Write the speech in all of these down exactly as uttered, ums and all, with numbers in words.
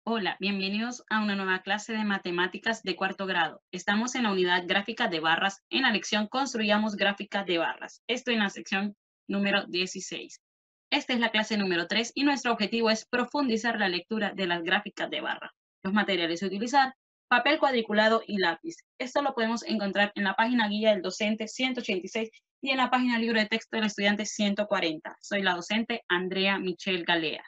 Hola, bienvenidos a una nueva clase de matemáticas de cuarto grado. Estamos en la unidad gráfica de barras, en la lección Construyamos gráfica de barras. Estoy en la sección número dieciséis. Esta es la clase número tres y nuestro objetivo es profundizar la lectura de las gráficas de barra. Los materiales a utilizar: papel cuadriculado y lápiz. Esto lo podemos encontrar en la página guía del docente ciento ochenta y seis y en la página libro de texto del estudiante ciento cuarenta. Soy la docente Andrea Michelle Galea.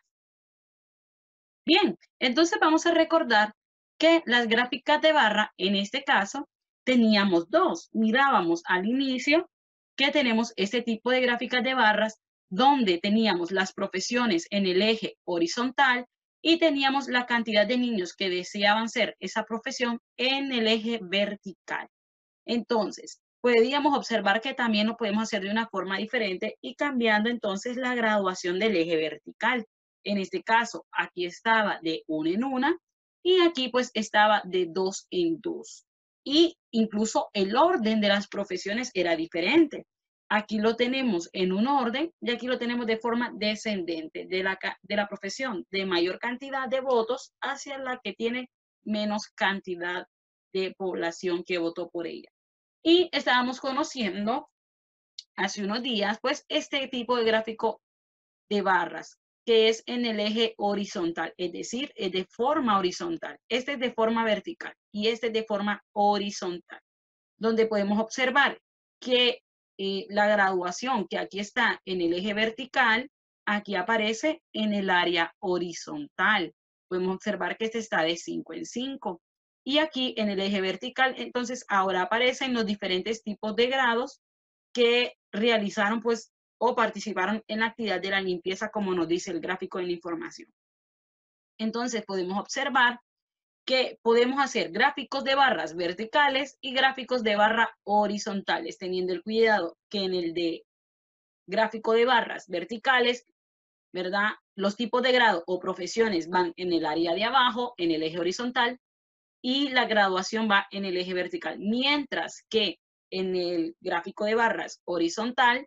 Bien, entonces vamos a recordar que las gráficas de barra, en este caso, teníamos dos. Mirábamos al inicio que tenemos este tipo de gráficas de barras donde teníamos las profesiones en el eje horizontal y teníamos la cantidad de niños que deseaban ser esa profesión en el eje vertical. Entonces, podíamos observar que también lo podemos hacer de una forma diferente y cambiando entonces la graduación del eje vertical. En este caso, aquí estaba de una en una y aquí pues estaba de dos en dos. Y incluso el orden de las profesiones era diferente. Aquí lo tenemos en un orden y aquí lo tenemos de forma descendente, de la, de la profesión de mayor cantidad de votos hacia la que tiene menos cantidad de población que votó por ella. Y estábamos conociendo hace unos días, pues, este tipo de gráfico de barras, que es en el eje horizontal, es decir, es de forma horizontal. Este es de forma vertical y este es de forma horizontal, donde podemos observar que eh, la graduación que aquí está en el eje vertical, aquí aparece en el área horizontal. Podemos observar que este está de cinco en cinco. Y aquí en el eje vertical, entonces ahora aparecen los diferentes tipos de grados que realizaron pues o participaron en la actividad de la limpieza, como nos dice el gráfico de la información. Entonces podemos observar que podemos hacer gráficos de barras verticales y gráficos de barra horizontales, teniendo el cuidado que en el de gráfico de barras verticales, ¿verdad? Los tipos de grado o profesiones van en el área de abajo, en el eje horizontal, y la graduación va en el eje vertical, mientras que en el gráfico de barras horizontal,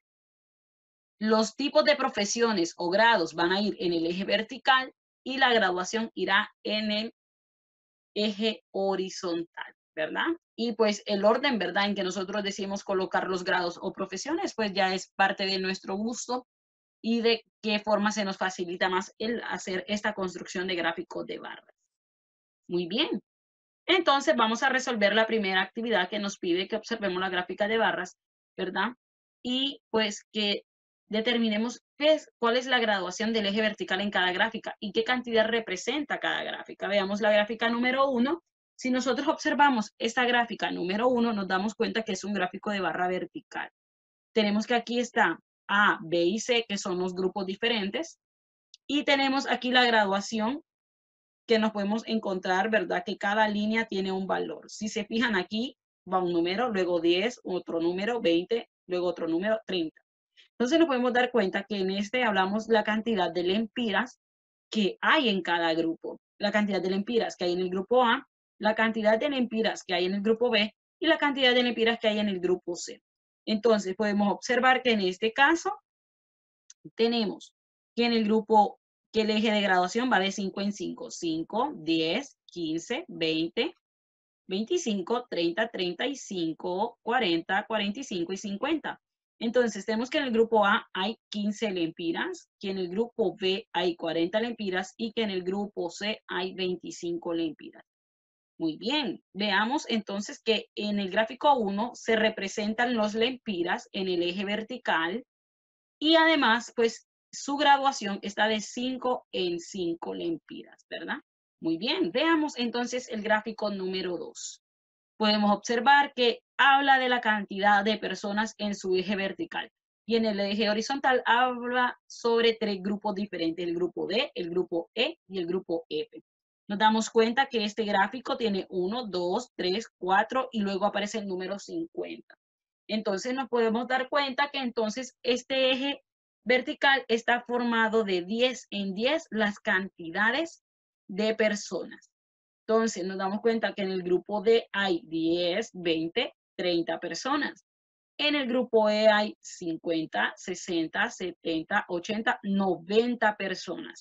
los tipos de profesiones o grados van a ir en el eje vertical y la graduación irá en el eje horizontal, ¿verdad? Y pues el orden, ¿verdad?, en que nosotros decimos colocar los grados o profesiones, pues ya es parte de nuestro gusto y de qué forma se nos facilita más el hacer esta construcción de gráficos de barras. Muy bien. Entonces vamos a resolver la primera actividad que nos pide que observemos la gráfica de barras, ¿verdad? Y pues que determinemos qué es, cuál es la graduación del eje vertical en cada gráfica y qué cantidad representa cada gráfica. Veamos la gráfica número uno. Si nosotros observamos esta gráfica número uno, nos damos cuenta que es un gráfico de barra vertical. Tenemos que aquí está A, B y C, que son los grupos diferentes. Y tenemos aquí la graduación que nos podemos encontrar, ¿verdad? Que cada línea tiene un valor. Si se fijan aquí, va un número, luego diez, otro número, veinte, luego otro número, treinta. Entonces nos podemos dar cuenta que en este hablamos la cantidad de lempiras que hay en cada grupo, la cantidad de lempiras que hay en el grupo A, la cantidad de lempiras que hay en el grupo B y la cantidad de lempiras que hay en el grupo C. Entonces podemos observar que en este caso tenemos que en el grupo, que el eje de graduación va de cinco en cinco, cinco, diez, quince, veinte, veinticinco, treinta, treinta y cinco, cuarenta, cuarenta y cinco y cincuenta. Entonces tenemos que en el grupo A hay quince lempiras, que en el grupo B hay cuarenta lempiras y que en el grupo C hay veinticinco lempiras. Muy bien, veamos entonces que en el gráfico uno se representan los lempiras en el eje vertical, y además, pues, su graduación está de cinco en cinco lempiras, ¿verdad? Muy bien, veamos entonces el gráfico número dos. Podemos observar que habla de la cantidad de personas en su eje vertical. Y en el eje horizontal habla sobre tres grupos diferentes, el grupo D, el grupo E y el grupo F. Nos damos cuenta que este gráfico tiene uno, dos, tres, cuatro y luego aparece el número cincuenta. Entonces nos podemos dar cuenta que entonces este eje vertical está formado de diez en diez las cantidades de personas. Entonces nos damos cuenta que en el grupo D hay diez, veinte, treinta personas. En el grupo E hay cincuenta, sesenta, setenta, ochenta, noventa personas.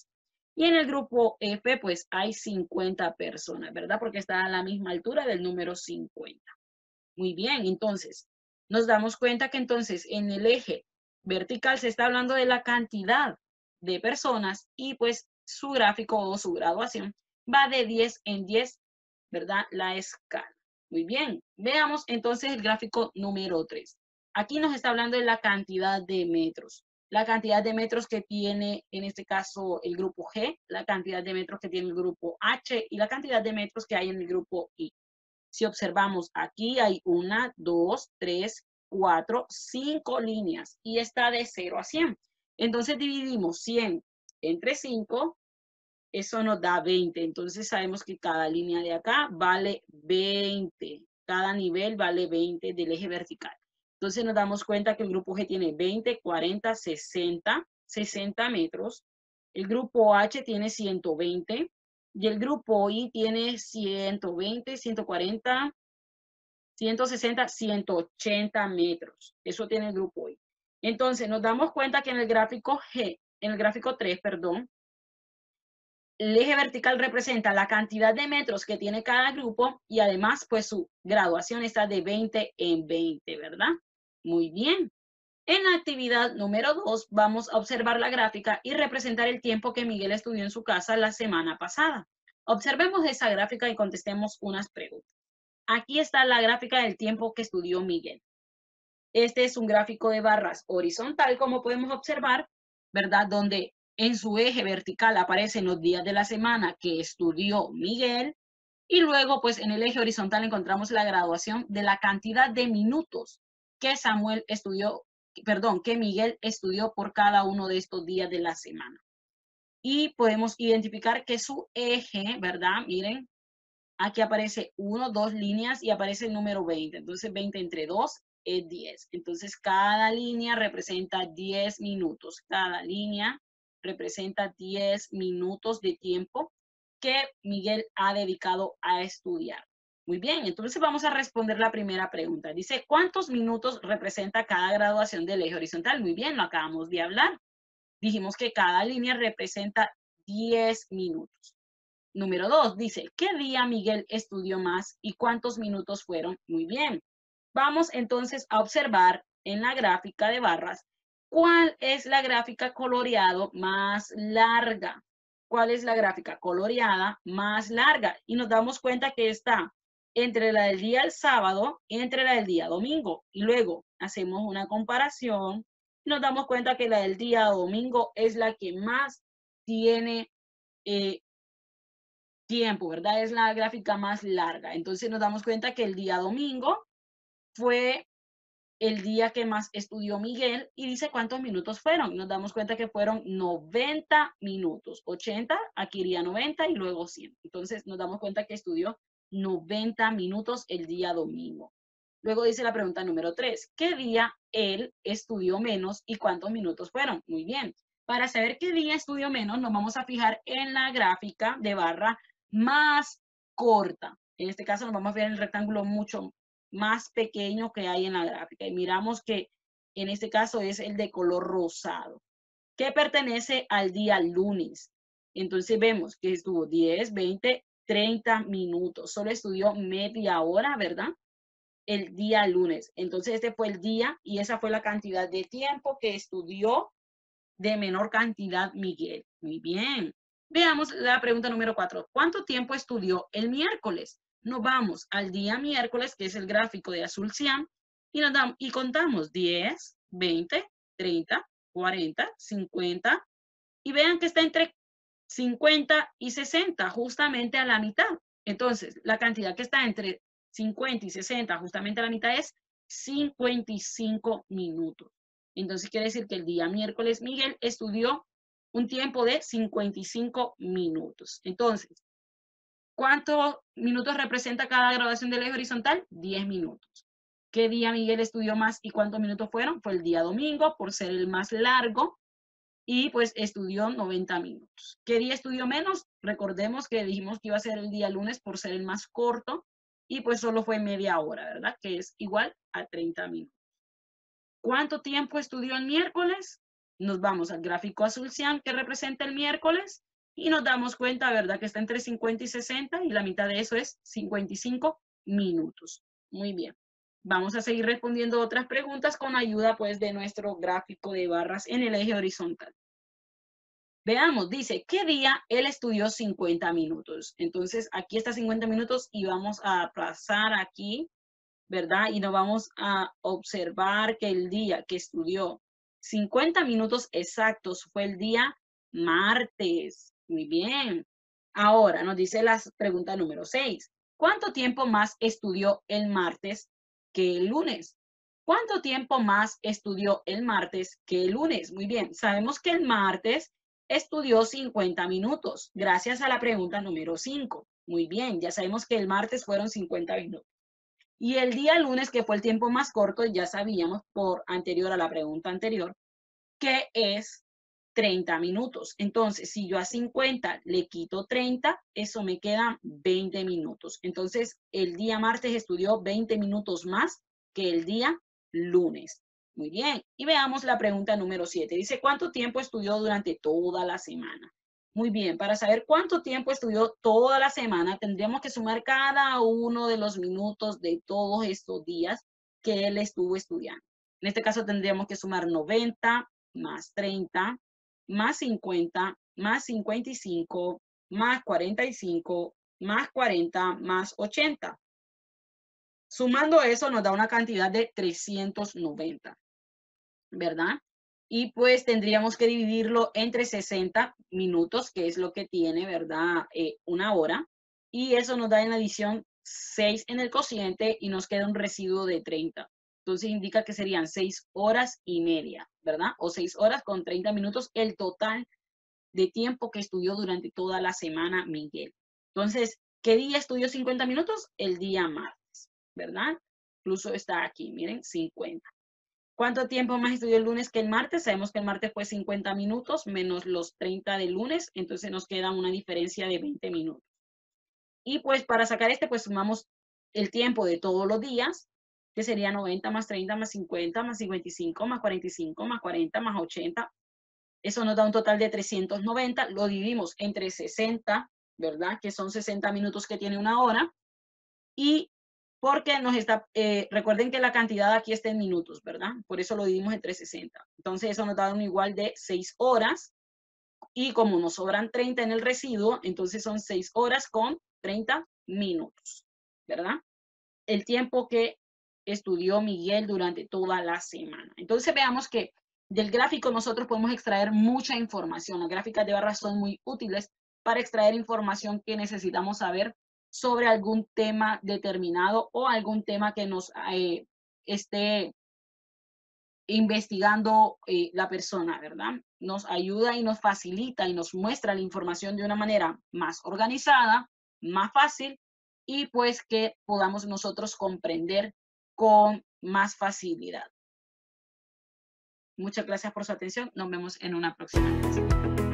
Y en el grupo F, pues hay cincuenta personas, ¿verdad? Porque está a la misma altura del número cincuenta. Muy bien, entonces, nos damos cuenta que entonces en el eje vertical se está hablando de la cantidad de personas y pues su gráfico o su graduación va de diez en diez, ¿verdad? La escala. Muy bien, veamos entonces el gráfico número tres. Aquí nos está hablando de la cantidad de metros. La cantidad de metros que tiene, en este caso, el grupo G, la cantidad de metros que tiene el grupo H y la cantidad de metros que hay en el grupo I. Si observamos aquí hay una, dos, tres, cuatro, cinco líneas y está de cero a cien. Entonces dividimos cien entre cinco, eso nos da veinte. Entonces sabemos que cada línea de acá vale veinte. Cada nivel vale veinte del eje vertical. Entonces nos damos cuenta que el grupo G tiene veinte, cuarenta, sesenta, sesenta metros. El grupo H tiene ciento veinte. Y el grupo I tiene ciento veinte, ciento cuarenta, ciento sesenta, ciento ochenta metros. Eso tiene el grupo I. Entonces, nos damos cuenta que en el gráfico G, en el gráfico tres, perdón, el eje vertical representa la cantidad de metros que tiene cada grupo y además, pues su graduación está de veinte en veinte, ¿verdad? Muy bien. En la actividad número dos, vamos a observar la gráfica y representar el tiempo que Miguel estudió en su casa la semana pasada. Observemos esa gráfica y contestemos unas preguntas. Aquí está la gráfica del tiempo que estudió Miguel. Este es un gráfico de barras horizontal, como podemos observar, ¿verdad? Donde en su eje vertical aparecen los días de la semana que estudió Miguel y luego, pues en el eje horizontal encontramos la graduación de la cantidad de minutos que Samuel estudió, perdón, que Miguel estudió por cada uno de estos días de la semana. Y podemos identificar que su eje, ¿verdad? Miren, aquí aparece uno, dos líneas y aparece el número veinte. Entonces, veinte entre dos es diez. Entonces, cada línea representa diez minutos. Cada línea representa diez minutos de tiempo que Miguel ha dedicado a estudiar. Muy bien, entonces vamos a responder la primera pregunta. Dice, ¿cuántos minutos representa cada graduación del eje horizontal? Muy bien, lo acabamos de hablar. Dijimos que cada línea representa diez minutos. Número dos, dice, ¿qué día Miguel estudió más y cuántos minutos fueron? Muy bien. Vamos entonces a observar en la gráfica de barras cuál es la gráfica coloreado más larga. ¿Cuál es la gráfica coloreada más larga? Y nos damos cuenta que está entre la del día del sábado y entre la del día domingo. Y luego hacemos una comparación y nos damos cuenta que la del día domingo es la que más tiene eh, tiempo, ¿verdad? Es la gráfica más larga. Entonces nos damos cuenta que el día domingo fue el día que más estudió Miguel y dice cuántos minutos fueron. Nos damos cuenta que fueron noventa minutos. ochenta, aquí iría noventa y luego cien. Entonces nos damos cuenta que estudió noventa minutos el día domingo. Luego dice la pregunta número tres. ¿Qué día él estudió menos y cuántos minutos fueron? Muy bien. Para saber qué día estudió menos, nos vamos a fijar en la gráfica de barra más corta. En este caso nos vamos a ver en el rectángulo mucho más pequeño que hay en la gráfica. Y miramos que en este caso es el de color rosado, que pertenece al día lunes. Entonces vemos que estuvo diez, veinte, treinta minutos. Solo estudió media hora, ¿verdad? El día lunes. Entonces este fue el día y esa fue la cantidad de tiempo que estudió de menor cantidad Miguel. Muy bien. Veamos la pregunta número cuatro. ¿Cuánto tiempo estudió el miércoles? Nos vamos al día miércoles, que es el gráfico de azul cian, y, nos damos, y contamos diez, veinte, treinta, cuarenta, cincuenta, y vean que está entre cincuenta y sesenta, justamente a la mitad. Entonces, la cantidad que está entre cincuenta y sesenta, justamente a la mitad, es cincuenta y cinco minutos. Entonces, quiere decir que el día miércoles Miguel estudió un tiempo de cincuenta y cinco minutos. Entonces, ¿cuántos minutos representa cada graduación del eje horizontal? diez minutos. ¿Qué día Miguel estudió más y cuántos minutos fueron? Fue el día domingo, por ser el más largo, y pues estudió noventa minutos. ¿Qué día estudió menos? Recordemos que dijimos que iba a ser el día lunes por ser el más corto, y pues solo fue media hora, ¿verdad? Que es igual a treinta minutos. ¿Cuánto tiempo estudió el miércoles? Nos vamos al gráfico azul cian que representa el miércoles y nos damos cuenta, ¿verdad? Que está entre cincuenta y sesenta y la mitad de eso es cincuenta y cinco minutos. Muy bien. Vamos a seguir respondiendo otras preguntas con ayuda pues de nuestro gráfico de barras en el eje horizontal. Veamos, dice, ¿qué día él estudió cincuenta minutos? Entonces, aquí está cincuenta minutos y vamos a pasar aquí, ¿verdad? Y nos vamos a observar que el día que estudió cincuenta minutos exactos fue el día martes. Muy bien. Ahora nos dice la pregunta número seis. ¿Cuánto tiempo más estudió el martes que el lunes? ¿Cuánto tiempo más estudió el martes que el lunes? Muy bien. Sabemos que el martes estudió cincuenta minutos, gracias a la pregunta número cinco. Muy bien, ya sabemos que el martes fueron cincuenta minutos. Y el día lunes, que fue el tiempo más corto, ya sabíamos por anterior a la pregunta anterior, que es treinta minutos. Entonces, si yo a cincuenta le quito treinta, eso me queda veinte minutos. Entonces, el día martes estudió veinte minutos más que el día lunes. Muy bien. Y veamos la pregunta número siete. Dice, ¿cuánto tiempo estudió durante toda la semana? Muy bien. Para saber cuánto tiempo estudió toda la semana, tendríamos que sumar cada uno de los minutos de todos estos días que él estuvo estudiando. En este caso, tendríamos que sumar noventa más treinta, más cincuenta, más cincuenta y cinco, más cuarenta y cinco, más cuarenta, más ochenta. Sumando eso nos da una cantidad de trescientos noventa, ¿verdad? Y pues tendríamos que dividirlo entre sesenta minutos, que es lo que tiene, ¿verdad? Eh, una hora. Y eso nos da en la adición seis en el cociente y nos queda un residuo de treinta. Entonces indica que serían seis horas y media, ¿verdad? O seis horas con treinta minutos el total de tiempo que estudió durante toda la semana Miguel. Entonces, ¿qué día estudió cincuenta minutos? El día martes, ¿verdad? Incluso está aquí, miren, cincuenta. ¿Cuánto tiempo más estudió el lunes que el martes? Sabemos que el martes fue cincuenta minutos menos los treinta del lunes, entonces nos queda una diferencia de veinte minutos. Y pues para sacar este, pues sumamos el tiempo de todos los días, que sería noventa más treinta más cincuenta más cincuenta y cinco más cuarenta y cinco más cuarenta más ochenta. Eso nos da un total de trescientos noventa. Lo dividimos entre sesenta, ¿verdad? Que son sesenta minutos que tiene una hora. Y porque nos está, eh, recuerden que la cantidad aquí está en minutos, ¿verdad? Por eso lo dividimos entre sesenta. Entonces eso nos da un igual de seis horas. Y como nos sobran treinta en el residuo, entonces son seis horas con treinta minutos, ¿verdad? El tiempo que estudió Miguel durante toda la semana. Entonces veamos que del gráfico nosotros podemos extraer mucha información. Las gráficas de barras son muy útiles para extraer información que necesitamos saber sobre algún tema determinado o algún tema que nos eh, esté investigando eh, la persona, ¿verdad? Nos ayuda y nos facilita y nos muestra la información de una manera más organizada, más fácil y pues que podamos nosotros comprender con más facilidad. Muchas gracias por su atención. Nos vemos en una próxima clase.